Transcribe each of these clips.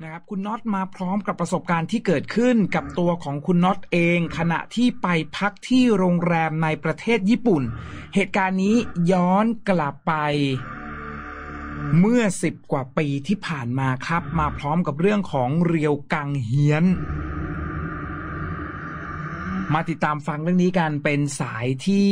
นะครับคุณน็อตมาพร้อมกับประสบการณ์ที่เกิดขึ้นกับตัวของคุณน็อตเองขณะที่ไปพักที่โรงแรมในประเทศญี่ปุ่นเหตุการณ์นี้ย้อนกลับไปเมื่อ10 กว่าปีที่ผ่านมาครับมาพร้อมกับเรื่องของเรียวกังเฮียนมาติดตามฟังเรื่องนี้กันเป็นสายที่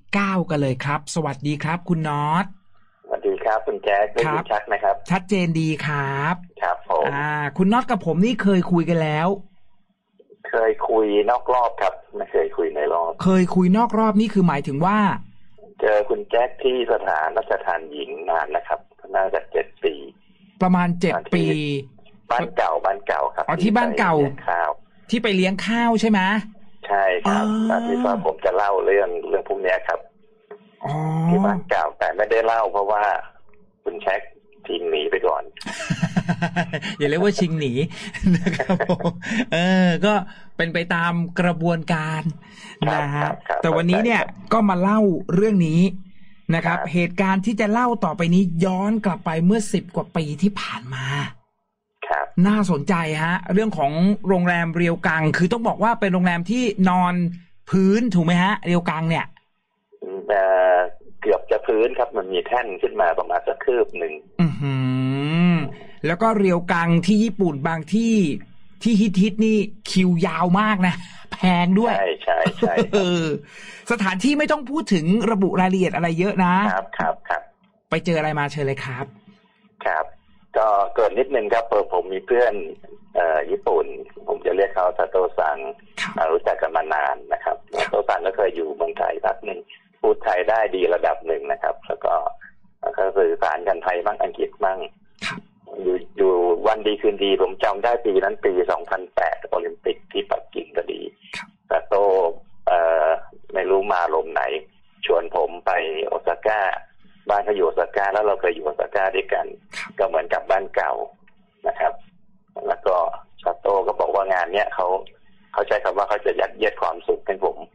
9กันเลยครับสวัสดีครับคุณน็อตสวัสดีครับคุณแจ๊คได้ยินชัดไหมครับชัดเจนดีครับครับผมคุณน็อตกับผมนี่เคยคุยกันแล้วเคยคุยนอกรอบครับไม่เคยคุยในรอบเคยคุยนอกรอบนี่คือหมายถึงว่าเจอคุณแจ๊คที่สถานราชทานหญิงนานนะครับน่าจะ7 ปีประมาณ7 ปีบ้านเก่าครับที่บ้านเก่าที่ไปเลี้ยงข้าวใช่ไหมใช่ครับที่ว่าผมจะเล่าเรื่องพวกนี้ครับที่บ้านเก่าแต่ไม่ได้เล่าเพราะว่าคุณแจ็คชิงหนีไปก่อนอย่าเรียกว่าชิงหนีนะครับก็เป็นไปตามกระบวนการนะฮะแต่วันนี้เนี่ยก็มาเล่าเรื่องนี้นะครับเหตุการณ์ที่จะเล่าต่อไปนี้ย้อนกลับไปเมื่อ10 กว่าปีที่ผ่านมาน่าสนใจฮะเรื่องของโรงแรมเรียวกังคือต้องบอกว่าเป็นโรงแรมที่นอนพื้นถูกไหมฮะเรียวกังเนี่ยเกือบจะพื้นครับมันมีแท่นขึ้นมาประมาณสักคืบหนึ่งแล้วก็เรียวกังที่ญี่ปุ่นบางที่ฮิตนี่คิวยาวมากนะแพงด้วยใช่สถานที่ไม่ต้องพูดถึงระบุรายละเอียดอะไรเยอะนะครับไปเจออะไรมาเชิญเลยครับครับก็เกิดนิดนึงครับผมมีเพื่อนญี่ปุ่นผมจะเรียกเขาซาโตะซังรู้จักกันมานานนะครับซาโตะซังก็เคยอยู่เมืองไทยพักหนึ่งพูดไทยได้ดีระดับหนึ่งนะครับแล้วก็สื่อสารกันไทยบ้างอังกฤษบ้างอยู่วันดีคืนดีผมจำได้ปีนั้นปี2008โอลิมปิกที่ปักกิ่งก็ดีซาโตะไม่รู้มาลมไหนชวนผมไปโอซาก้าบ้านเขาอยู่โอซาก้าแล้วเราเคยอยู่โอซาก้าด้วยกันก็เหมือนกับบ้านเก่านะครับแล้วก็ซาโตะก็บอกว่างานเนี้ยเขาใช้คำว่าเขาจะยัดเยียดความสุขให้ผม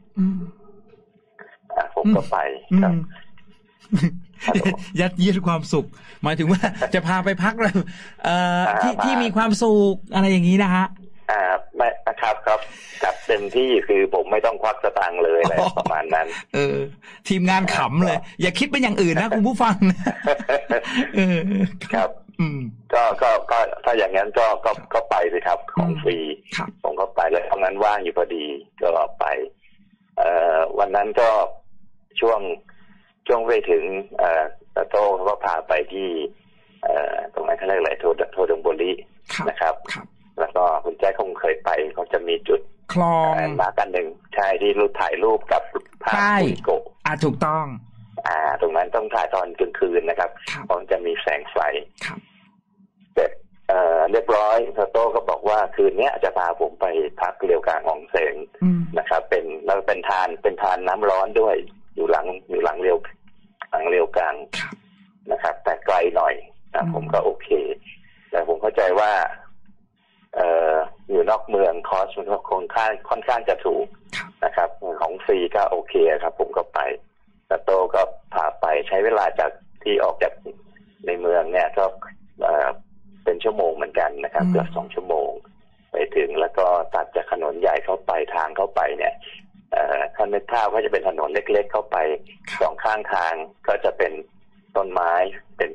ผมก็ไปครับยัดเยียดความสุขหมายถึงว่าจะพาไปพักเลยที่มีความสุขอะไรอย่างนี้นะฮะไม่ครับจัดเต็มที่คือผมไม่ต้องควักสตางค์เลยอะไรประมาณนั้นทีมงานขำเลยอย่าคิดเป็นอย่างอื่นนะคุณผู้ฟังครับก็ถ้าอย่างนั้นก็ไปสิครับของฟรีผมก็ไปแล้วตอนนั้นว่างอยู่พอดีก็ไปวันนั้นก็ช่วงไปถึงโต้เขาก็พาไปที่ตรงนั้นเขาเรียกอะไรโทดงโบรินะครับแล้วก็คุณแจ๊คคงเคยไปเขาจะมีจุดคลองมากันหนึ่งใช่ที่รูปถ่ายรูปกับภาพคุยโกะถูกต้องตรงนั้นต้องถ่ายตอนกลางคืนนะครับเพราะจะมีแสงไฟเสร็จเรียบร้อยโต้ก็บอกว่าคืนนี้จะพาผมไปพักเรียวกังอองเซ็นนะครับเป็นทานน้ำร้อนด้วยอยู่หลังเรียวกังนะครับแต่ไกลหน่อยนะผมก็โอเคแต่ผมเข้าใจว่าอยู่นอกเมืองคอสมันค่อนข้างจะถูกนะครับของฟรีก็โอเคครับผมก็ไปแต่โตก็พาไปใช้เวลาจากที่ออกจากในเมืองเนี่ยก็เป็นชั่วโมงเหมือนกันนะครับเกือบ2 ชั่วโมงไปถึงแล้วก็ตัดจากถนนใหญ่เข้าไปทางเข้าไปเนี่ยถ้านึกภาพก็จะเป็นถนนเล็กๆเข้าไป2 ข้างทางก็จะเป็นต้นไม้เป็น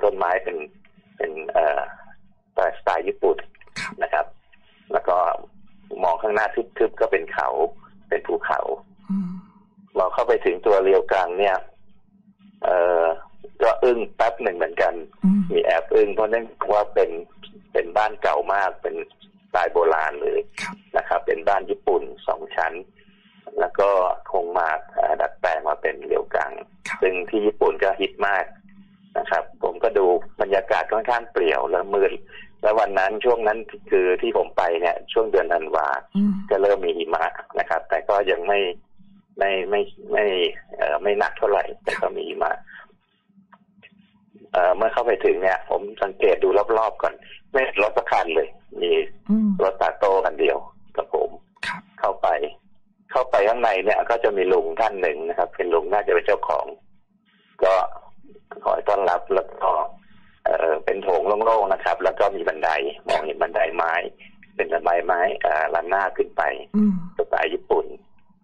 สไตล์ญี่ปุ่นนะครับแล้วก็มองข้างหน้าทึบๆก็เป็นเขาเป็นภูเขาเราเข้าไปถึงตัวเรียวกังเนี่ยก็อึ้งแป๊บหนึ่งเหมือนกันมีแอบอึ้งเพราะนั่นว่าเป็นบ้านเก่ามากเป็นสไตล์โบราณเลยนะครับเป็นบ้านญี่ปุ่น2 ชั้นแล้วก็คงมาดัดแปลงมาเป็นเรียวกังซึ่งที่ญี่ปุ่นก็ฮิตมากนะครับผมก็ดูบรรยากาศค่อนข้างเปลี่ยวและมืดแล้ววันนั้นช่วงนั้นคือที่ผมไปเนี่ยช่วงเดือนธันวาก็เริ่มมีหิมะนะครับแต่ก็ยังไม่หนักเท่าไหร่แต่ก็มีหิมะเมื่อเข้าไปถึงเนี่ยผมสังเกตดูรอบๆก่อนไม่รถสักคันเลยมีรถซาโต้คันเดียวกับผมเข้าไปข้างในเนี่ยก็จะมีลุงท่านหนึ่งนะครับเป็นลุงน่าจะเป็นเจ้าของก็ขอต้อนรับแล้วก็เป็นโถงโล่งๆนะครับแล้วก็มีบันไดมองเห็นบันไดไม้ไม้ลันหน้าขึ้นไปสไตล์ญี่ปุ่น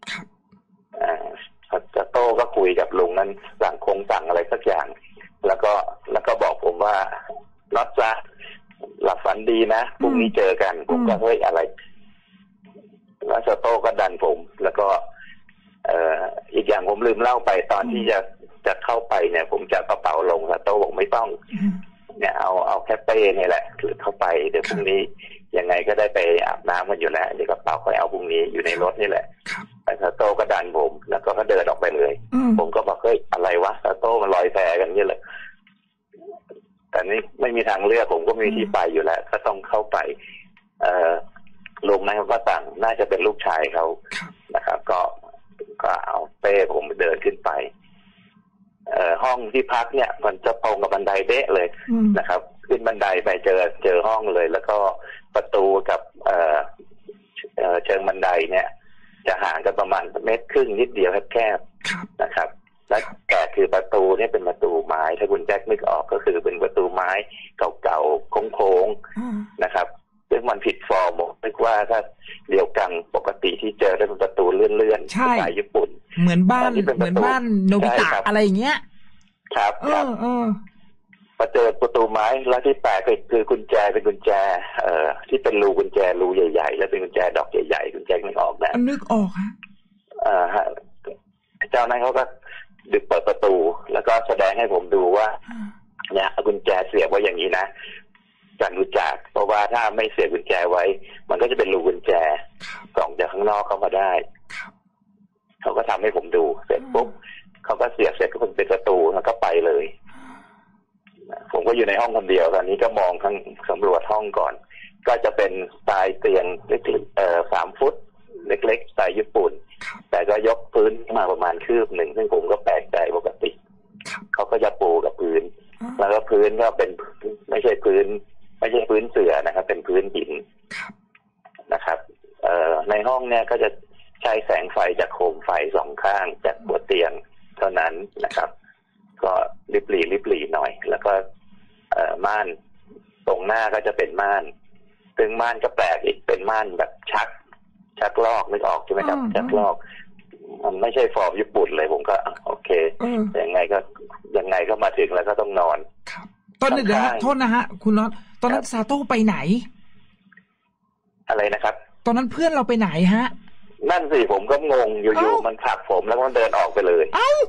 ซาโต้ก็คุยกับลุงนั้นสั่งอะไรสักอย่างแล้วก็บอกผมว่าน็อตจ้ะหลับฝันดีนะพรุ่งนี้เจอกันผมก็เฮ้ยอะไรแล้วซาโต้ก็ดันผมแล้วก็อีกอย่างผมลืมเล่าไปตอนที่จะเข้าไปเนี่ยผมจะกระเป๋าลงซาโต้บอกไม่ต้องเนี่ยเอาแค่เป้นี่แหละถือเข้าไปเดี๋ยวพรุ่งนี้ยังไงก็ได้ไปอาบน้ำกันอยู่แล้วเดี๋ยวกระเป๋าค่อยเอาพรุ่งนี้อยู่ในรถนี่แหละซาโต้ก็ดันผมแล้วก็เดินออกไปเลยผมก็บอกเฮ้ยอะไรวะซาโต้มันลอยแพกันนี่เลยแต่นี่ไม่มีทางเลือกผมก็มีที่ไปอยู่แล้วก็ต้องเข้าไปลุงนะครับก็สั่งน่าจะเป็นลูกชายเขานะครับก็เอาเป้ผมเดินขึ้นไปห้องที่พักเนี่ยมันจะตรงกับบันไดเด๊ะเลยนะครับขึ้นบันไดไปเจอห้องเลยแล้วก็ประตูกับเชิงบันไดเนี่ยจะห่างกันประมาณ1.5 เมตรนิดเดียวแคบๆนะครับและแต่คือประตูเนี่ยเป็นประตูไม้ถ้าคุณแจ็คนึกออกก็คือเป็นประตูไม้เก่าๆโค้งๆนะครับซึ่งมันผิดฟอร์มนึกว่าถ้าเดียวกันปกติที่เจอได้เป็นประตูเลื่อนๆสไตล์ญี่ปุ่นเหมือนบ้านโนบิตะอะไรอย่างเงี้ยครับมาเจอประตูไม้แล้วที่แปลกคือกุญแจเป็นกุญแจที่เป็นรูกุญแจรูใหญ่ๆแล้วเป็นกุญแจดอกใหญ่ๆกุญแจนึกออกนะนึกออกฮะเจ้านั้นเขาก็ดึงเปิดประตูแล้วก็แสดงให้ผมดูว่าเนี่ยกุญแจเสียบไว้อย่างนี้นะจันรู้จักเพราะว่าถ้าไม่เสียบกุญแจไว้มันก็จะเป็นรูกุญแจส่องจากข้างนอกเข้ามาได้เขาก็ทำให้ผมดูเสร็จปุ๊บเขาก็เสียบเสร็จก็เป็นประตูแล้วก็ไปเลยผมก็อยู่ในห้องคนเดียวตอนนี้ก็มองทั้งสำรวจห้องก่อนก็จะเป็นสไตล์เตียงเล็กๆ3 ฟุตเล็กๆสไตล์ญี่ปุ่นแต่ก็ยกพื้นมาประมาณคืบหนึ่งซึ่งผมก็แปลกใจปกติเขาก็จะปูกับพื้นแล้วก็พื้นก็เป็นไม่ใช่พื้นเสื่อนะครับเป็นพื้นหินนะครับในห้องเนี่ยก็จะใช้แสงไฟจากโคมไฟ2 ข้างจากหัวเตียงเท่านั้นนะครับก็ริบหรี่หน่อยแล้วก็ม่านตรงหน้าก็จะเป็นม่านซึ่งม่านก็แปลกอีกเป็นม่านแบบชักลอกนึกออกใช่ไหมครับชักลอกมันไม่ใช่ฟอร์มญี่ปุ่นเลยผมก็โอเคยังไงก็มาถึงแล้วก็ต้องนอนตอนนี้เดี๋ยวโทษนะฮะคุณน็อตตอนนั้นซาโต้ไปไหนอะไรนะครับตอนนั้นเพื่อนเราไปไหนฮะนั่นสิผมก็งงอยู่ๆมันผลักผมแล้วมันเดินออกไปเลย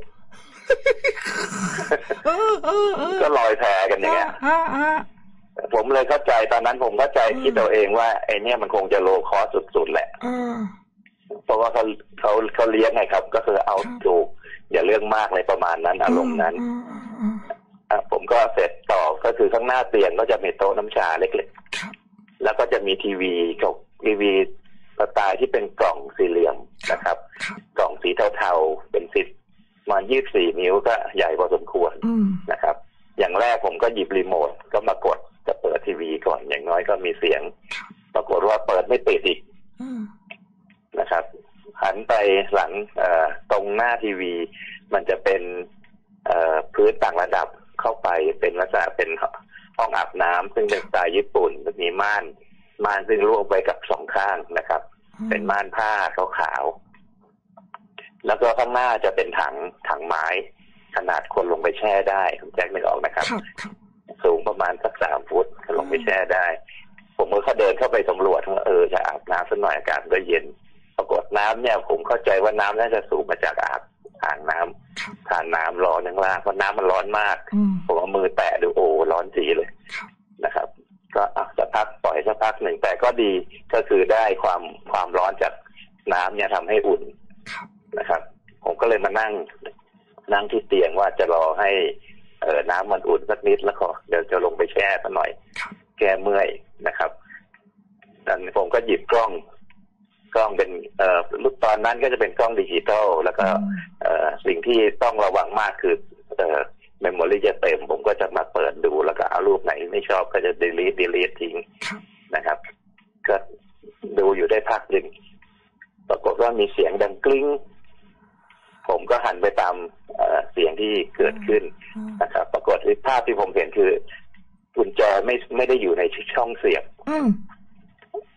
ก็ลอยแพกันอย่างเงี้ยผมเลยเข้าใจตอนนั้นผมเข้าใจคิดตัวเองว่าไอ้นี่มันคงจะโลคอสสุดๆแหละเพราะว่าเขาเลี้ยงไงครับก็คือเอาถูกอย่าเรื่องมากเลยประมาณนั้นอารมณ์นั้นผมก็เสร็จต่อก็คือข้างหน้าเตียงก็จะมีโต๊ะน้ำชาเล็กๆแล้วก็จะมีทีวีกับทีวีสไตล์ที่เป็นกล่องสี่เหลี่ยมนะครับกล่องสีเทาๆเป็นมา24 นิ้วก็ใหญ่พอสมควรนะครับอย่างแรกผมก็หยิบรีโมทก็มากดจะเปิดทีวีก่อนอย่างน้อยก็มีเสียงปรากฏว่าเปิดไม่ติดอีกนะครับหันไปหลังตรงหน้าทีวีมันจะเป็นพื้นต่างระดับเข้าไปเป็นลักษณะเป็นห้องอาบน้ำซึ่งเป็นสไตล์ญี่ปุ่นมีม่านซึ่งรวบไว้กับ2 ข้างนะครับเป็นม่านผ้าขาวๆแล้วก็ข้างหน้าจะเป็นถังไม้ขนาดคนลงไปแช่ได้ผมแจ็คนึกออกนะครับสูงประมาณสัก3 ฟุตลงไปแช่ได้ผมก็เดินเข้าไปสำรวจจะอาบน้ำสักหน่อยอากาศก็เย็นปรากฏน้ำเนี่ยผมเข้าใจว่าน้ำน่าจะสูบมาจากอ่างน้ำผ่านน้ำร้อนข้างล่างเพราะน้ำมันร้อนมากผมเอามือแตะดูโอ้ร้อนจีเลยนะครับก็สักพักปล่อยสักพักหนึ่งแต่ก็ดีก็คือได้ความร้อนจากน้ำเนี่ยทำให้อุ่นนะครับผมก็เลยมานั่งที่เตียงว่าจะรอให้น้ำมันอุ่นสักนิดแล้วก็เดี๋ยวจะลงไปแช่สักหน่อยแก้เมื่อยนะครับนั้นผมก็หยิบกล้องเป็นรูปตอนนั้นก็จะเป็นกล้องดิจิตอลแล้วก็สิ่งที่ต้องระวังมากคือเมมโมรี่จะเต็มผมก็จะมาเปิดดูแล้วก็เอารูปไหนไม่ชอบก็จะ delete ทิ้งนะครับก็ดูอยู่ได้พักหนึ่งปรากฏว่ามีเสียงดังกลิ้งผมก็หันไปตามเสียงที่เกิดขึ้นนะครับปรากฏภาพที่ผมเห็นคือกุญแจไม่ได้อยู่ในช่องเสียบ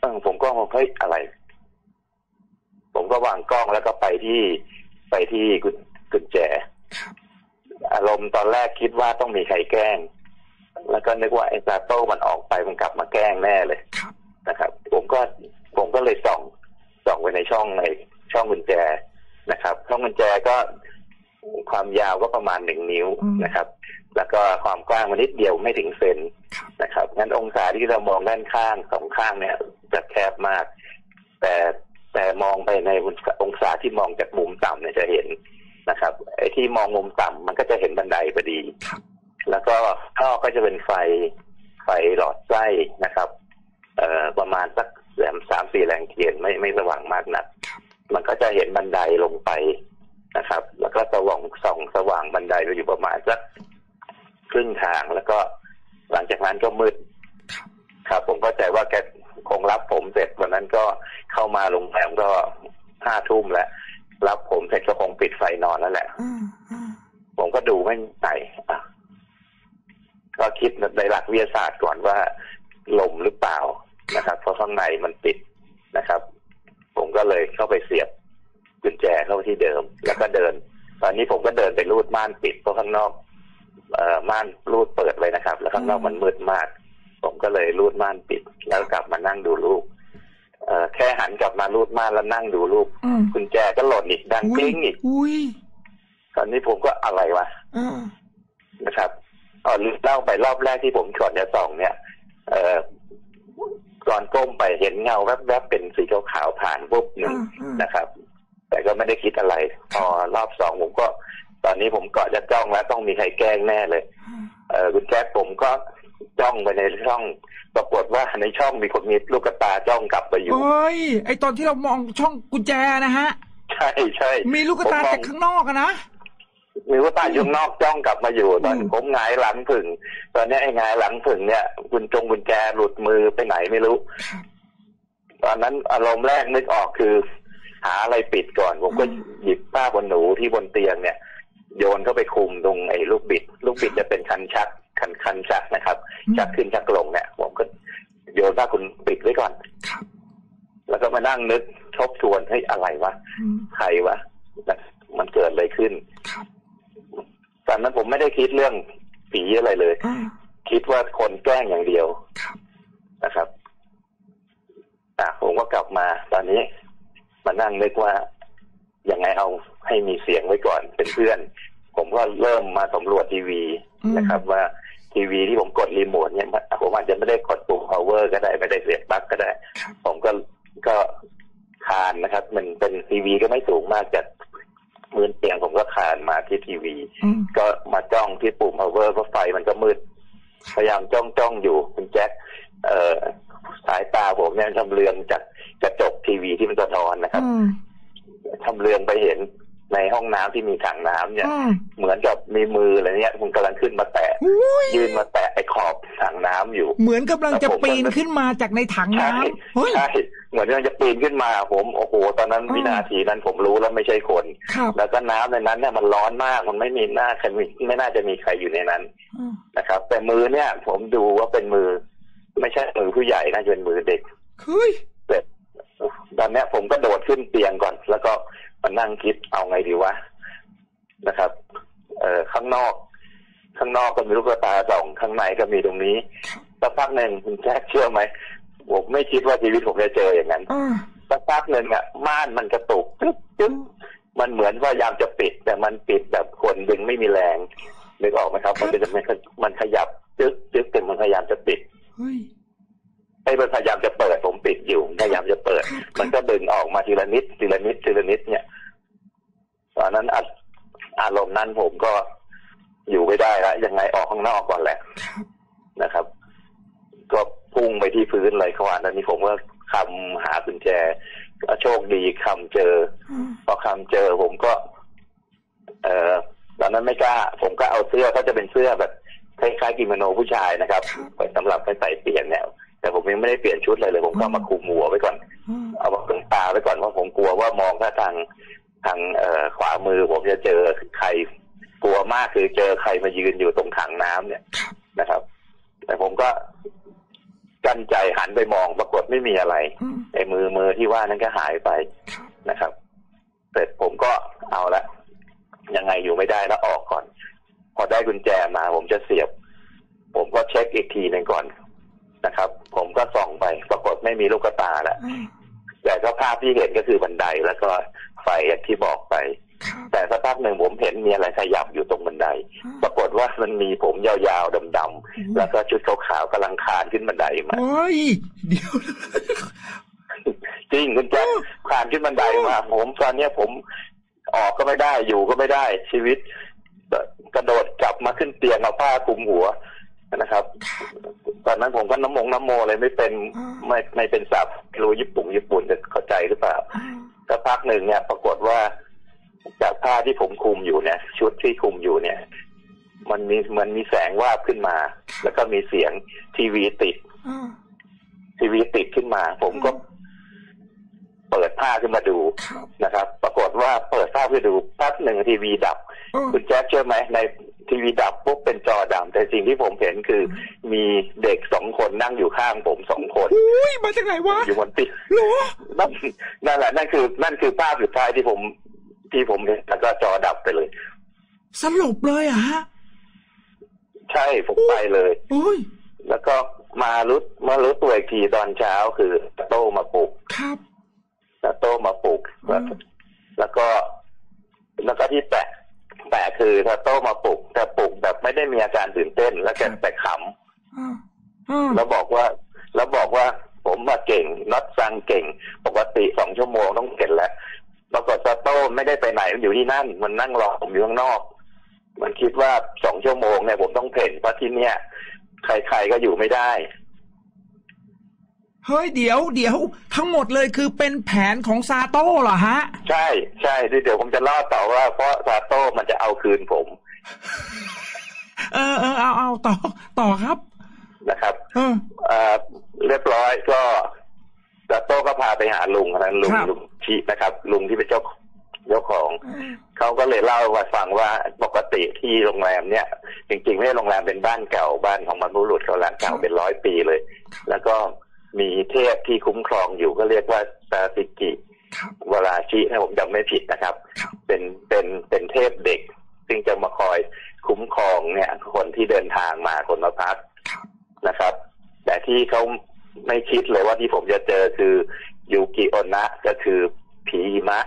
ผมก็เฮ้ยอะไรผมก็วางกล้องแล้วก็ไปที่กุญแจอารมณ์ตอนแรกคิดว่าต้องมีใครแกล้งแล้วก็นึกว่าไอ้ซาโต้มันออกไปมันกลับมาแกล้งแน่เลยนะครับผมก็เลยส่องไปในช่องกุญแจนะครับช่องกุญแจก็ความยาวก็ประมาณ1 นิ้วนะครับแล้วก็ความกว้างมันนิดเดียวไม่ถึงเซนนะครับงั้นองศาที่เรามองด้านข้าง2 ข้างเนี่ยจะแคบมากแต่มองไปในองศาที่มองจากมุมต่ำเนี่ยจะเห็นนะครับไอ้ที่มองมุมต่ำมันก็จะเห็นบันไดพอดีแล้วก็ท่อก็จะเป็นไฟหลอดไส้นะครับประมาณสัก3-4 แรงเทียนไม่สว่างมากนักมันก็จะเห็นบันไดลงไปนะครับแล้วก็ส่องสว่างบันไดไปอยู่ประมาณสักครึ่งทางแล้วก็หลังจากนั้นก็มืดครับผมเข้าใจว่าแกคงรับผมเสร็จวันนั้นก็เข้ามาโรงแรมก็5 ทุ่มแล้วรับผมเสร็จก็คงปิดไฟนอนแล้วแหละผมก็ดูไม่ไหนก็คิดในหลักวิทยาศาสตร์ก่อนว่าลมหรือเปล่านะครับเพราะข้างในมันปิดนะครับผมก็เลยเข้าไปเสียบกุญแจเข้าที่เดิมแล้วก็เดินตอนนี้ผมก็เดินไปรูดม่านปิดเพราะข้างนอกม่านรูดเปิดไว้นะครับแล้วข้างนอกมันมืดมากผมก็เลยรูดม่านปิดแล้วกลับมานั่งดูลูกแค่หันกลับมารูดม่านแล้วนั่งดูลูกกุญแจก็หล่นอีกดังกิ้งอีกตอนนี้ผมก็อะไรวะนะครับเล่าไปรอบแรกที่ผมก่อนจะส่องเนี่ยก่อนก้มไปเห็นเงาแวบๆเป็นสีขาวๆผ่านปุ๊บหนึ่งนะครับแต่ก็ไม่ได้คิดอะไรพอรอบ2ผมก็ตอนนี้ผมก็จะจ้องแล้วต้องมีใครแกล้งแน่เลยคุณแจ๊คผมก็จ้องไปในช่องปรากฏว่าในช่องมีคนมีลูกตาจ้องกลับไปอยู่เฮ้ยไอตอนที่เรามองช่องกุญแจนะฮะใช่มีลูกตาจากข้างนอกนะมีลูกตาอยู่ข้างนอกจ้องกลับมาอยู่ตอนผมหงายหลังผึ่งตอนนี้ไอ้หงายหลังผึ่งเนี่ยกุญแจหลุดมือไปไหนไม่รู้ตอนนั้นอารมณ์แรกนึกออกคือหาอะไรปิดก่อนผมก็หยิบผ้าขนหนูที่บนเตียงเนี่ยโยนเข้าไปคลุมตรงไอ้ลูกบิดจะเป็นคันชักนะครับชักขึ้นชักลงเนี่ยผมก็โยนผ้าขนปิดไว้ก่อนแล้วก็มานั่งนึกทบทวนให้อะไรวะใครวะมันเกิดอะไรขึ้นตอนนั้นผมไม่ได้คิดเรื่องผีอะไรเลยคิดว่าคนแกล้งอย่างเดียวนะครับผมก็กลับมาตอนนี้มานั่งนึกว่ายังไงเอาให้มีเสียงไว้ก่อนเป็นเพื่อนผมก็เริ่มมาสำรวจทีวีนะครับว่าทีวีที่ผมกดรีโมทเนี่ยผมอาจจะไม่ได้กดปุ่ม power ก็ได้ไม่ได้เสียบปลั๊กก็ได้ผมก็คานนะครับมันเป็นทีวีก็ไม่สูงมากจากมือเตียงผมก็คานมาที่ทีวีก็มาจ้องที่ปุ่ม power เพราะไฟมันก็มืดพยายามจ้องอยู่คุณแจ็คสายตาผมเนี่ยทำเรืองจากกระจกทีวีที่มันสะท้อนนะครับทำเรืองไปเห็นในห้องน้ำที่มีถังน้ำเนี่ยเหมือนกับมีมืออะไรเนี่ยมันกำลังขึ้นมาแตะยืนมาแตะไอ้ขอบถังน้ำอยู่เหมือนกำลังจะปีนขึ้นมาจากในถังน้ำใช่เหมือนกำลังจะปีนขึ้นมาผมโอ้โหตอนนั้นวินาทีนั้นผมรู้แล้วไม่ใช่คนแล้วก็น้ำในนั้นเนี่ยมันร้อนมากมันไม่น่าจะมีใครอยู่ในนั้นนะครับแต่มือเนี่ยผมดูว่าเป็นมือไม่ใช่มือผู้ใหญ่น่าจะเป็นมือเด็กแต่ตอนนี้ผมก็โดดขึ้นเตียงก่อนแล้วก็มานั่งคิดเอาไงดีวะนะครับข้างนอกก็มีลูกตาส่องข้างในก็มีตรงนี้สักพักหนึ่งคุณแจ๊คเชื่อไหมผมไม่คิดว่าชีวิตผมจะเจออย่างนั้นสักพักหนึ่งม่านมันกระตุกจึ๊บมันเหมือนพยายามจะปิดแต่มันปิดแบบคนดึงไม่มีแรงนึกออกไหมครับมันขยับจึ๊บแต่มันพยายามจะปิดไอ้มันพยายามจะเปิดผมปิดอยู่พยายามจะเปิดมันก็ดึงออกมาทีละนิดเนี่ยตอนนั้นอารมณ์นั้นผมก็อยู่ไม่ได้แล้วยังไงออกข้างนอกก่อนแหละนะครับก็พุ่งไปที่พื้นเลยขวานนั้นนี้ผมก็คำหากุญแจโชคดีคำเจอพอคำเจอผมก็ตอนนั้นไม่กล้าผมก็เอาเสื้อก็จะเป็นเสื้อแบบคล้ายๆกิโมโนผู้ชายนะครับสำหรับไปใส่เปลี่ยนแนวแต่ผมยังไม่ได้เปลี่ยนชุดเลยผมก็มาคุมหัวไว้ก่อนเอามาตึงตาไว้ก่อนเพราะผมกลัวว่ามองถ้าทางขวามือผมจะเจอใครกลัวมากคือเจอใครมายืนอยู่ตรงถังน้ำเนี่ยนะครับแต่ผมก็กั้นใจหันไปมองปรากฏไม่มีอะไรไอ้มือที่ว่านั้นก็หายไปนะครับเสร็จผมก็เอาละยังไงอยู่ไม่ได้แล้วออกก่อนพอได้กุญแจมาผมจะเสียบผมก็เช็คอีกทีนึงก่อนนะครับผมก็ส่องไปปรากฏไม่มีลูกตาแล้วแต่ก็ภาพที่เห็นก็คือบันไดแล้วก็ไฟอย่างที่บอกไปแต่สักพักหนึ่งผมเห็นมีอะไรขยับอยู่ตรงบันไดปรากฏว่ามันมีผมยาวๆดำๆแล้วก็ชุดขาวๆกำลังคลานขึ้นบันไดมาเดี๋ยวจริงคุณแจ๊คคลานขึ้นบันไดมาผมตอนนี้ผมออกก็ไม่ได้อยู่ก็ไม่ได้ชีวิตกระโดดกลับมาขึ้นเตียงเอาผ้าคลุมหัวนะครับตอนนั้นผมก็น้ำโมเลยไม่เป็นศัพท์รู้ญี่ปุ่นจะเข้าใจหรือเปล่าก็พักหนึ่งเนี่ยปรากฏว่าจากผ้าที่ผมคลุมอยู่เนี่ยชุดที่คลุมอยู่เนี่ยมันมีแสงวาบขึ้นมาแล้วก็มีเสียงทีวีติดขึ้นมาผมก็เปิดผ้าขึ้นมาดูนะครับปรากฏว่าเปิดผ้าขึ้นมาดูแป๊บหนึ่งทีวีดับคุณแจ๊คเชื่อไหมในทีวีดับปุ๊บเป็นจอดำแต่สิ่งที่ผมเห็นคือมีเด็ก2 คนนั่งอยู่ข้างผม2 คนมาจากไหนวะอยู่บนเตียงนั่นแหละนั่นคือภาพสุดท้ายที่ผมเห็นแล้วก็จอดับไปเลยสลบเลยอ่ะฮะใช่ผมไปเลยแล้วก็มารู้ตัวอีกทีตอนเช้าคือโต้มาปลุกครับโต้มาปลุกแล้วก็ที่แปะคือถ้าโต้มาปลุกแต่ปลุกแบบไม่ได้มีอาการตื่นเต้นแล้วแต่ขำแล้วบอกว่าผมมาเก่งน็อตซังเก่งปกติ2 ชั่วโมงต้องเก่งแล้วปรากฏว่าโต้ไม่ได้ไปไหนมันอยู่ที่นั่นมันนั่งรอผมอยู่ข้างนอกมันคิดว่า2 ชั่วโมงเนี่ยผมต้องเพ่นเพราะที่เนี่ยใครๆก็อยู่ไม่ได้เฮ้ยเดี๋ยวทั้งหมดเลยคือเป็นแผนของซาโต้เหรอฮะใช่เดี๋ยวผมจะเล่าต่อว่าเพราะซาโต้มันจะเอาคืนผมเอาต่อครับนะครับเรียบร้อยก็ซาโต้ก็พาไปหาลุงนั้นลุงชี้นะครับลุงที่เป็นเจ้าของเขาก็เลยเล่าว่าฟังว่าปกติที่โรงแรมเนี่ยจริงๆไม่ใช่โรงแรมเป็นบ้านเก่าบ้านของบรรพบุรุษเขาหลังเก่าเป็น100 ปีเลยแล้วก็มีเทพที่คุ้มครองอยู่ก็เรียกว่าซาซิกิวราชิถ้าผมจำไม่ผิดนะครับเป็นเทพเด็กซึ่งจะมาคอยคุ้มครองเนี่ยคนที่เดินทางมาคนมาพักนะครับแต่ที่เขาไม่คิดเลยว่าที่ผมจะเจอคือยูกิโอนะก็คือผีหิมะ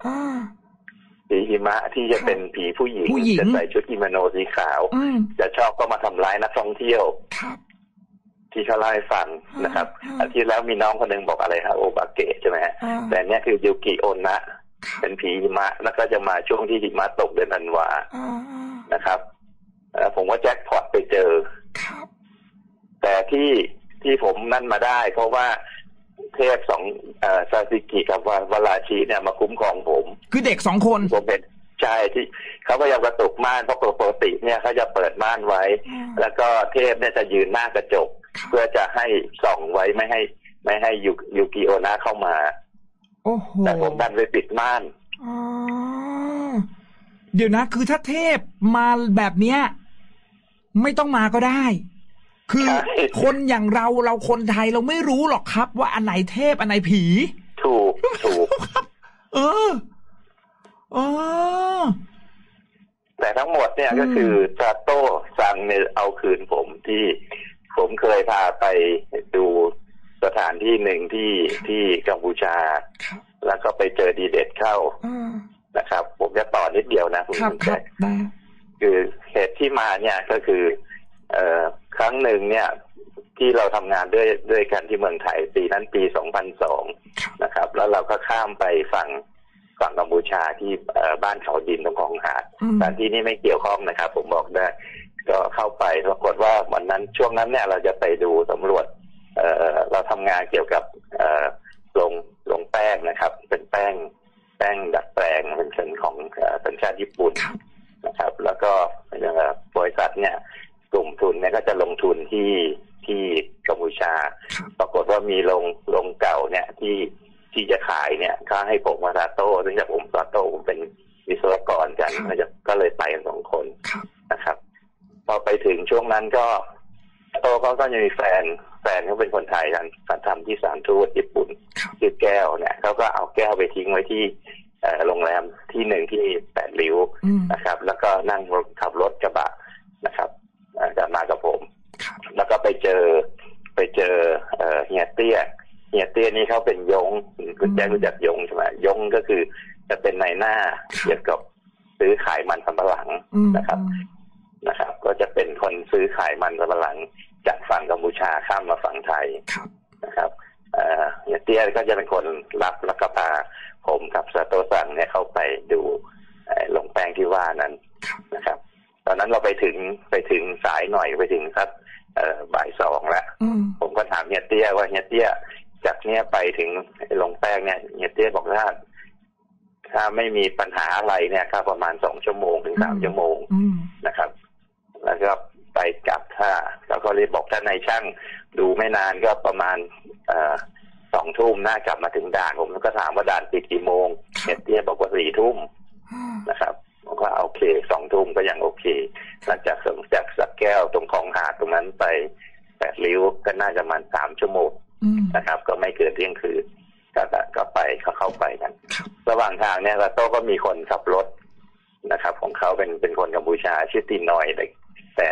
ที่จะเป็นผีผู้หญิงจะใส่ชุดกิโมโนสีขาวจะชอบก็มาทำร้ายนักท่องเที่ยวที่เขาเล่าให้ฟังนะครับอาทิตย์แล้วมีน้องคนหนึ่งบอกอะไรฮะโอบาเกะใช่ไหมฮะแต่เนี้ยคือยูกิโอนะเป็นผีหิมะแล้วก็จะมาช่วงที่หิมะตกเดือนธันวานะครับผมว่าแจ็คพอตไปเจอแต่ที่ผมนั่นมาได้เพราะว่าเทพซาซิกิกับวราชิเนี่ยมาคุ้มครองผมคือเด็ก2 คนผมเป็นใช่ที่เขาพยายามกระตุกม่านเพราะปกติเนี่ยเขาจะเปิดม่านไว้แล้วก็เทพเนี่ยจะยืนหน้ากระจกเพื่อจะให้ส่องไว้ไม่ให้ยูกิโอนะเข้ามาแต่ผมดันไปปิดม่านเดี๋ยวนะคือถ้าเทพมาแบบเนี้ยไม่ต้องมาก็ได้คือคนอย่างเราคนไทยเราไม่รู้หรอกครับว่าอันไหนเทพอันไหนผีถูกแต่ทั้งหมดเนี่ยก็คือซาโต้ซังเนี่ยเอาคืนผมที่ผมเคยพาไปดูสถานที่หนึ่งที่กัมพูชาแล้วก็ไปเจอดีเด็ดเข้านะครับผมจะต่อนิดเดียวนะคุณแจ๊คคือเหตุที่มาเนี่ยก็คือครั้งหนึ่งเนี่ยที่เราทำงานด้วยกันที่เมืองไทยปีนั้นปี 2002 นะครับแล้วเราก็ข้ามไปฝั่งกัมพูชาที่บ้านเขาดินตรงของหาดสถานที่นี้ไม่เกี่ยวข้องนะครับผมบอกได้ก็เข้าไปปรากฏว่าวันนั้นช่วงนั้นเนี่ยเราจะไปดูสำรวจเราทำงานเกี่ยวกับลงแป้งนะครับเป็นแป้งดัดแปลงเป็นส่วนของสัญชาติญี่ปุ่นนะครับแล้วก็บริษัทเนี่ยกลุ่มทุนเนี่ยก็จะลงทุนที่กัมพูชาปรากฏว่ามีโรงเก่าเนี่ยที่จะขายเนี่ยเขาให้ผมมาซาโต้ซึ่งจากผมซาโต้ผมเป็นวิศวกรกันก็เลยไปกัน2 คนนะครับพอไปถึงช่วงนั้นก็โตเขาก็ยังมีแฟนเขาเป็นคนไทยกันทำที่สถานทูตญี่ปุ่นชื่อแก้วเนี่ยเขาก็เอาแก้วไปทิ้งไว้ที่โรงแรมที่หนึ่งที่8 ริ้วนะครับแล้วก็นั่งขับรถกระบะนะครับจะมากับผมแล้วก็ไปเจอเฮียเตี้ยนี่เขาเป็นยงคุณแจ๊ครู้จักยงใช่ไหมยงก็คือจะเป็นนายหน้าเกี่ยวกับซื้อขายมันสำปะหลังนะครับก็จะเป็นคนซื้อขายมันสำปะหลังจากฝั่งกัมพูชาข้ามมาฝั่งไทยนะครับเฮียเตี้ยก็จะเป็นคนรับแล้วก็พาผมกับซาโตะซังเนี่ยเข้าไปดูลงแป้งที่ว่านั้นนะครับตอนนั้นเราไปถึงสายหน่อยไปถึงสักบ่าย 2แล้วผมก็ถามเฮียเตี้ยว่าเฮียเตี้ยจากเนี้ยไปถึงลงแป้งเนี่ยเฮียเตี้ยบอกว่าถ้าไม่มีปัญหาอะไรเนี่ยก็ประมาณ2 ชั่วโมงถึง3 ชั่วโมงนะครับแล้วก็ไปกลับท่าแล้วก็เลยบอกท่านนายช่างดูไม่นานก็ประมาณ2 ทุ่มน่ากลับมาถึงด่านผมก็ถามว่าด่านปิดกี่โมงเฮียเตี้ยบอกว่า4 ทุ่มนะครับผมก็โอเค2 ทุ่มก็ยังโอเคหลังจากสักแก้วตรงของหาดตรงนั้นไป8 ริ้วก็น่าจะประมาณ3 ชั่วโมงนะครับก็ไม่เกินเที่ยงคืนก็ไปเข้าไปกันระหว่างทางเนี่ยโต้ก็มีคนขับรถนะครับของเขาเป็นคนกัมพูชาชื่อตีน้อยแต่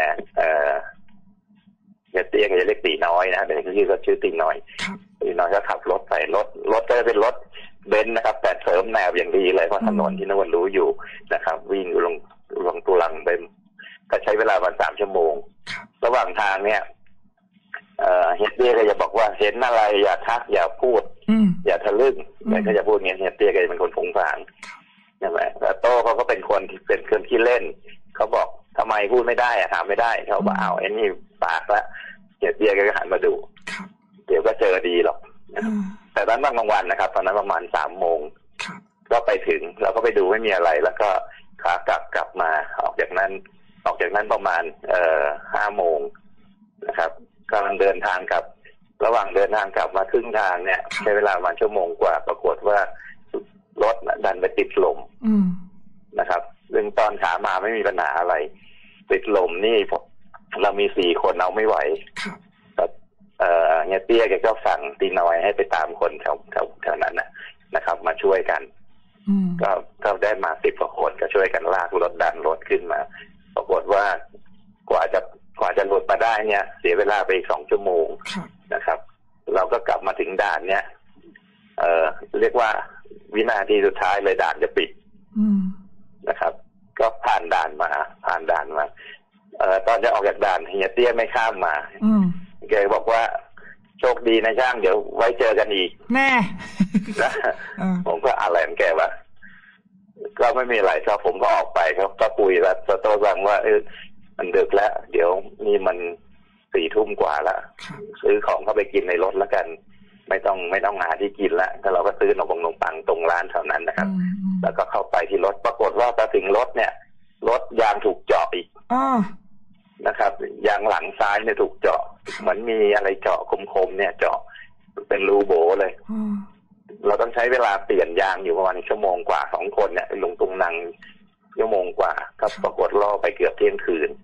เตี้ยก็จะเรียกตีน้อยนะแต่ชื่อก็ชื่อตีน้อยก็ขับรถไปรถก็จะเป็นรถเบนซ์นะครับแต่เสริมแนวอย่างดีเลยเพราะถนนที่นวลรู้อยู่นะครับวิ่งลงตุลังไปก็ใช้เวลาประมาณ3 ชั่วโมงระหว่างทางเนี่ยเฮียเตี้ยก็จะบอกว่าเห็นอะไรอย่าทักอย่าพูดอย่าทะลึ่งแต่ก็จะพูดเงี้ยเฮียเตี้ยก็จะเป็นคนผงผางใช่ไหมแต่โต้เขาก็เป็นคนที่เล่นเขาบอกทำไมพูดไม่ได้ถามไม่ได้เขาบอกไอ้นี่ปากละเฮียเตี้ยก็หันมาดูเดี๋ยวก็เจอดีหรอกแต่ตอนบางวันนะครับตอนนั้นประมาณ3 โมงก็ไปถึงเราก็ไปดูไม่มีอะไรแล้วก็ขากลับมาออกจากนั้นประมาณ5 โมงนะครับกำลังเดินทางกลับระหว่างเดินทางกลับมาครึ่งทางเนี่ยใช้เวลาประมาณ1 ชั่วโมงกว่าปรากฏว่ารถดันไปติดลมนะครับซึ่งตอนขามาไม่มีปัญหาอะไรติดลมนี่เรามี4 คนเอาไม่ไหวเฮียเตี้ยแกก็สั่งตีน้อยให้ไปตามคนแถวนั้นนะครับมาช่วยกันก็ได้มา10 กว่าคนก็ช่วยกันลากรถดันรถขึ้นมาปรากฏว่ากว่าจะหลุดมาได้เนี่ยเสียเวลาไปอีก2 ชั่วโมงนะครับเราก็กลับมาถึงด่านเนี่ยเรียกว่าวินาทีสุดท้ายเลยด่านจะปิดนะครับก็ผ่านด่านมาตอนจะออกจากด่านเฮียเตี้ยไม่ข้ามมาแกบอกว่าโชคดีนะช่างเดี๋ยวไว้เจอกันอีกแน่นะผมก็อะไรของแกวะก็ไม่มีอะไรครับผมก็ออกไปครับก็คุยกับซาโตะซังว่ามันดึกแล้วเดี๋ยวนี่มัน4 ทุ่มกว่าแล้วซื้อของเข้าไปกินในรถแล้วกันไม่ต้องหาที่กินแล้วถ้าเราก็ซื้อขนมปังตรงร้านแถวนั้นนะครับแล้วก็เข้าไปที่รถปรากฏว่าพอถึงรถเนี่ยรถยางถูกเจาะอีกนะครับยางหลังซ้ายเนี่ยถูกเจาะเหมือนมีอะไรเจาะคมๆเนี่ยเจาะเป็นรูโบเลยเราต้องใช้เวลาเปลี่ยนยางอยู่ประมาณ1 ชั่วโมงกว่า2 คนเนี่ยลงตรงนัง1 ชั่วโมงกว่าก็ปรากฏล่อไปเกือบเที่ยงคืน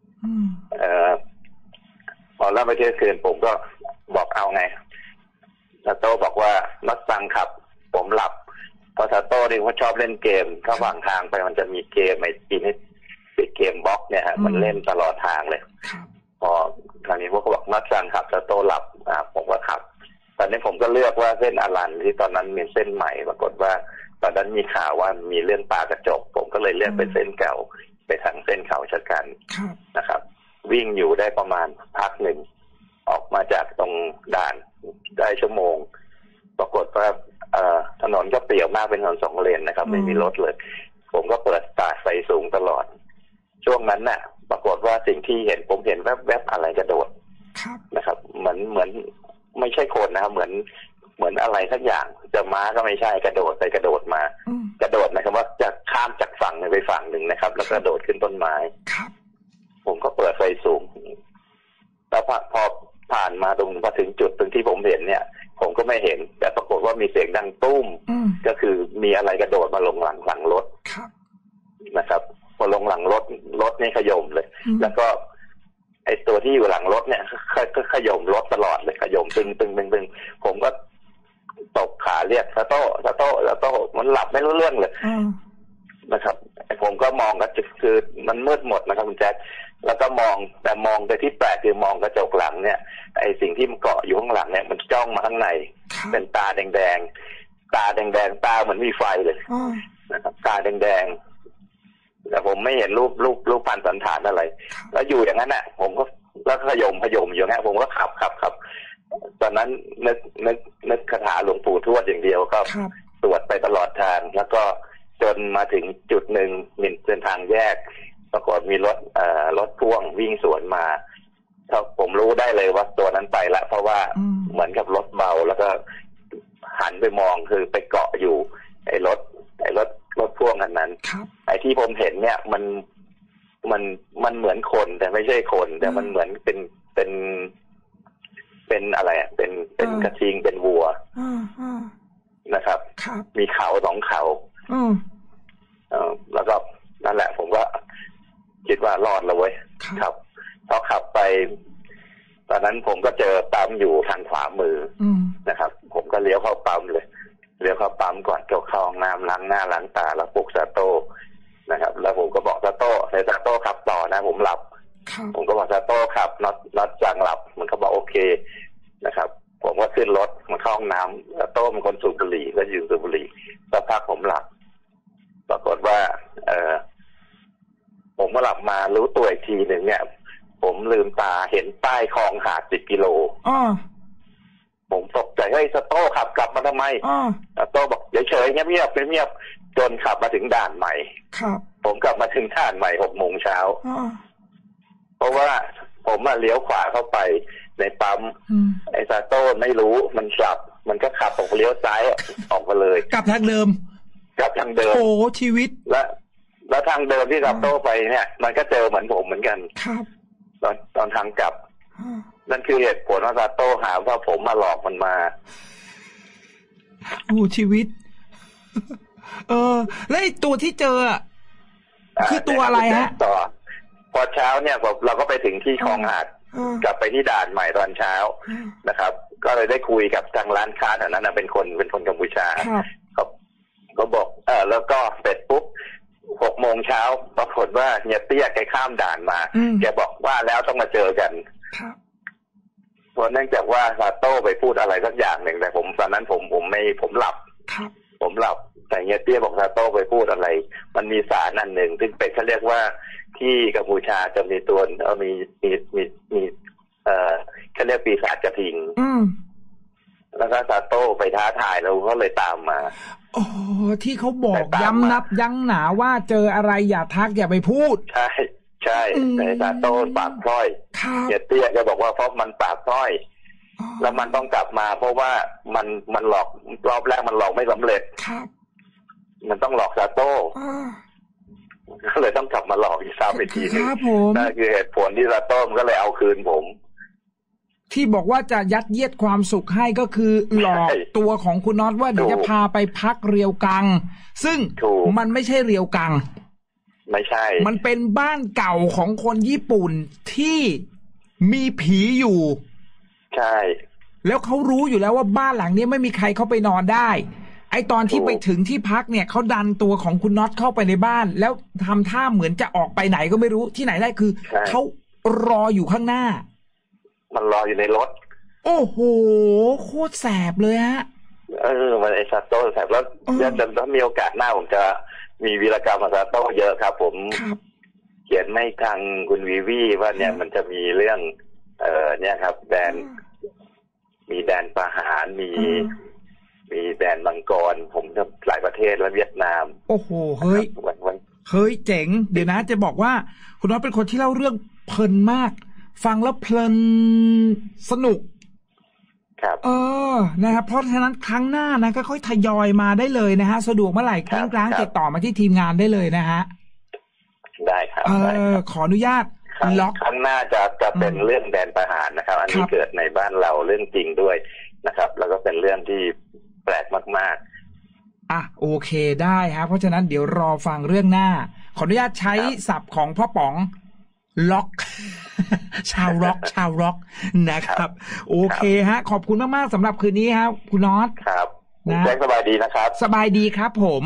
พอล่อไปเที่ยงคืนผมก็บอกเอาไงซาโต้บอกว่านักสั่งขับผมหลับเพราะซาโต้นี่เขาชอบเล่นเกมระหว่างทางไปมันจะมีเกมไอ้ปีนี้เป็นเกมบล็อกเนี่ยฮะมันเล่นตลอดทางเลยพอคราวนี้พวกเขาบอกนักสั่งขับซาโต้หลับผมก็ขับตอนนี้ผมก็เลือกว่าเส้นอรัญที่ตอนนั้นมีเส้นใหม่ปรากฏว่าตอนนั้นมีข่าวว่ามีเรื่องปลากระจกผมก็เลยเลือกเป็นเส้นเก่าไปทางเส้นเขาชะกันนะครับวิ่งอยู่ได้ประมาณพักหนึ่งออกมาจากตรงด่านได้1 ชั่วโมงปรากฏว่าถนนก็เปลี่ยวมากเป็นถนน2 เลนนะครับไม่มีรถเลยผมก็เปิดตาไฟสูงตลอดช่วงนั้นน่ะปรากฏว่าสิ่งที่ผมเห็นแวบๆอะไรกระโดดนะครับเหมือนไม่ใช่คนนะครับเหมือนอะไรสักอย่างจะม้าก็ไม่ใช่กระโดดไปกระโดดมากระโดดนะครับว่าจะข้ามจากฝั่งนึงไปฝั่งหนึ่งนะครับแล้วกระโดดขึ้นต้นไม้ผมก็เปิดไฟสูงแล้วพอผ่านมามาถึงจุดตรงที่ผมเห็นเนี่ยผมก็ไม่เห็นแต่ปรากฏว่ามีเสียงดังตุ้มก็คือมีอะไรกระโดดมาลงหลังรถนะครับพอลงหลังรถนี่ขย่มเลยแล้วก็ไอ้ตัวที่อยู่หลังรถเนี่ยก็ขย่มรถตลอดเลยขย่มตึงผมก็ตบขาเรียกซาโต้มันหลับไม่รู้เรื่องเลยนะครับผมก็มองก็คือมันมืดหมดนะครับคุณแจ๊คแล้วก็มองแต่ที่แปลกคือมองกระจกหลังเนี่ยไอ้สิ่งที่มันเกาะอยู่ข้างหลังเนี่ยมันจ้องมาข้างในเป็นตาแดงตาเหมือนมีไฟเลยนะครับตาแดงแต่ผมไม่เห็นรูปพันสันฐานอะไรแล้วอยู่อย่างนั้นน่ะผมก็แล้วขย่มอยู่งั้นผมก็ขับตอนนั้นนึกคาถาหลวงปู่ทวดอย่างเดียวก็ตรวจไปตลอดทางแล้วก็จนมาถึงจุดหนึ่งเป็นทางแยกปรากฏมีรถพ่วงวิ่งสวนมาผมรู้ได้เลยว่าตัวนั้นไปละเพราะว่าเหมือนกับรถเบาแล้วก็หันไปมองคือไปเกาะอยู่ไอ้รถพ่วงนั้นไอ้ที่ผมเห็นเนี่ยมันเหมือนคนแต่ไม่ใช่คนแต่มันเหมือนเป็นอะไรอ่ะเป็นกระทิงเป็นวัวนะครับมีเขา2เขาแล้วก็นั่นแหละผมก็คิดว่ารอดแล้วเว้ยครับพอขับไปตอนนั้นผมก็เจอปั๊มอยู่ทางขวามือนะครับผมก็เลี้ยวเข้าปั๊มเลยเลี้ยวเข้าปั๊มก่อนเข้าห้องน้ำล้างหน้าล้างตาแล้วปลุกซาโต้นะครับแล้วผมก็บอกซาโต้ขับต่อนะผมหลับผมก็บอกซาโต้ขับน็อตจังหลับมันก็บอกโอเคนะครับผมก็ขึ้นรถมาเข้าห้องน้ำซาโต้เป็นคนสูบบุหรี่ก็ยืนสูบบุหรี่สักพักผมหลับปรากฏว่าผมก็หลับมารู้ตัวอีกทีหนึ่งเนี่ยผมลืมตาเห็นป้ายคลองหาด10 กิโลผมตกใจเฮ้ยซาโต้ขับกลับมาทำไมซาโต้บอกเฉยๆเงียบจนขับมาถึงด่านใหม่ผมกลับมาถึงด่านใหม่6 โมงเช้าเพราะว่าผมเลี้ยวขวาเข้าไปในปั๊มไอ้ซาโต้ไม่รู้มันก็ขับออกเลี้ยวซ้ายออกมาเลยกลับทางเดิมโอ้ชีวิตแล้วทางเดิมที่ซาโต้ไปเนี่ยมันก็เจอเหมือนผมเหมือนกันครับตอนทางกลับนั่นคือเหตุผลว่าซาโต้หาว่าผมมาหลอกมันมาโอ้ชีวิตแล้วตัวที่เจอคือตัวอะไรฮะต่อพอเช้าเนี่ยเราก็ไปถึงที่คลองหาดกลับไปที่ด่านใหม่ตอนเช้านะครับก็เลยได้คุยกับทางร้านค้าแถวนั้นเป็นคนกัมพูชาเขาบอกแล้วก็เสร็จปุ๊บ6 โมงเช้าปรากฏว่าเนี่ยเตี้ยแกข้ามด่านมาแกบอกว่าแล้วต้องมาเจอกันเพราะเนื่องจากว่าซาโต้ไปพูดอะไรสักอย่างหนึ่งแต่ผมตอนนั้นผมหลับแต่เนี่ยเตี้ยบอกซาโต้ไปพูดอะไรมันมีสารอันหนึ่งซึ่งเป็นเขาเรียกว่าที่กัมพูชาจะมีตัวมีเขาเรียกปีศาจกระทิงแล้วก็ซาโต้ไปท้าทายแล้วเขาเลยตามมาอ๋อที่เขาบอกย้ำนับยั้งหนาว่าเจออะไรอย่าทักอย่าไปพูดใช่แต่ซาโต้ปากพร่อยเตี้ยก็บอกว่าเพราะมันปากพร่อยแล้วมันต้องกลับมาเพราะว่ามันหลอกรอบแรกมันหลอกไม่สำเร็จมันต้องหลอกซาโต้ก็เลยต้องกลับมาหลอกอีกซ้ำอีกทีนึงนั่นคือเหตุผลที่ซาโต้มันก็เลยเอาคืนผมที่บอกว่าจะยัดเยียดความสุขให้ก็คือหลอกตัวของคุณน็อตว่าเดี๋ยวจะพาไปพักเรียวกังซึ่งมันไม่ใช่เรียวกังไม่ใช่มันเป็นบ้านเก่าของคนญี่ปุ่นที่มีผีอยู่ใช่แล้วเขารู้อยู่แล้วว่าบ้านหลังนี้ไม่มีใครเข้าไปนอนได้ไอตอนที่ไปถึงที่พักเนี่ยเขาดันตัวของคุณน็อตเข้าไปในบ้านแล้วทำท่าเหมือนจะออกไปไหนก็ไม่รู้ที่ไหนได้คือเขารออยู่ข้างหน้ามันรออยู่ในรถโอ้โหโคตรแสบเลยฮะมันไอซาโต้แสบแล้วถ้ามีโอกาสหน้าผมจะมีวีรกรรมกับซาโต้เยอะครับผมเขียนให้ทางคุณวีวีว่าเนี่ยมันจะมีเรื่องเนี่ยครับมีแดนประหารมีแดนมังกรผมจะหลายประเทศและเวียดนามโอ้โหเฮ้ยเจ๋งเดี๋ยวนะจะบอกว่าคุณน็อตเป็นคนที่เล่าเรื่องเพลินมากฟังแล้วเพลินสนุกครับนะครับเพราะฉะนั้นครั้งหน้านะก็ค่อยทยอยมาได้เลยนะฮะสะดวกเมื่อไหร่ครั้งติดต่อมาที่ทีมงานได้เลยนะฮะได้ครับขออนุญาตล็อกครั้งหน้าจะเป็นเรื่องแดนประหารนะครับอันนี้เกิดในบ้านเราเรื่องจริงด้วยนะครับแล้วก็เป็นเรื่องที่แปลกมากๆโอเคได้ฮะเพราะฉะนั้นเดี๋ยวรอฟังเรื่องหน้าขออนุญาตใช้ศัพท์ของพ่อป๋องล็อก ชาวร็อกนะครับโอเคฮะขอบคุณมากๆสำหรับคืนนี้ครับคุณน็อตครับนะแจ็คสบายดีนะครับสบายดีครับผม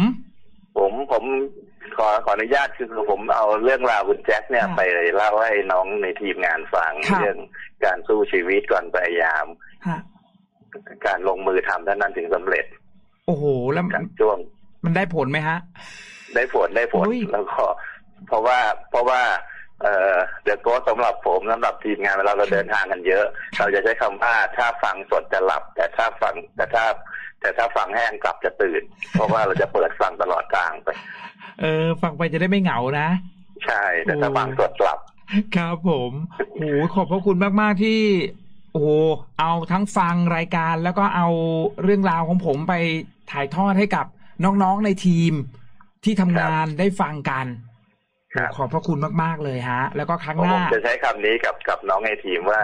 ขออนุญาตคือผมเอาเรื่องราวคุณแจ็คเนี่ยไปเล่าให้น้องในทีมงานฟังเรื่องการสู้ชีวิตก่อนพยายามการลงมือทำเท่านั้นถึงสำเร็จโอ้โหแล้วช่วงมันได้ผลไหมฮะได้ผลแล้วก็เพราะว่าเดี๋ยวก็สำหรับผมสำหรับทีมงานเวลาเราเดินทางกันเยอะเราจะใช้คำว่าถ้าฟังสดจะหลับแต่ถ้าฟังแห้งกลับจะตื่นเพราะว่าเราจะเปิดฟังตลอดทางไปฟังไปจะได้ไม่เหงานะใช่แต่ถ้าฟังสดหลับครับผมโอ้ขอบพระคุณมากๆที่โอ้เอาทั้งฟังรายการแล้วก็เอาเรื่องราวของผมไปถ่ายทอดให้กับน้องๆในทีมที่ทำงานได้ฟังกันขอบพระคุณมากๆเลยฮะแล้วก็ครั้งหน้าผมจะใช้คำนี้กับน้องในทีมว่า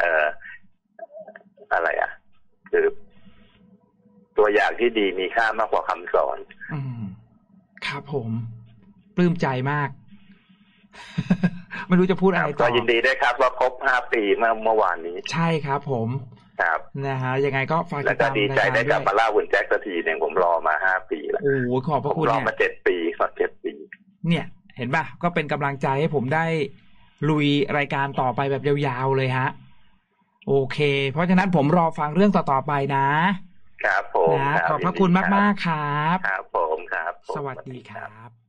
อะไรคือตัวอย่างที่ดีมีค่ามากกว่าคำสอนครับผมปลื้มใจมาก ไม่รู้จะพูดอะไรต่อยินดีด้วยครับว่าครบ5 ปีเมื่อวานนี้ใช่ครับผมครับนะฮะยังไงก็ฝากติดตามแล้วก็ดีใจได้กลับมาเล่าคุณแจ็คสักทีนึงผมรอมา5 ปีแล้วโอ้ขอบพระคุณรอมา7 ปี7 ปีเนี่ยเห็นป่ะก็เป็นกำลังใจให้ผมได้ลุยรายการต่อไปแบบยาวๆเลยฮะโอเคเพราะฉะนั้นผมรอฟังเรื่องต่อๆไปนะครับผมขอบพระคุณมากๆครับครับผมครับสวัสดีครับ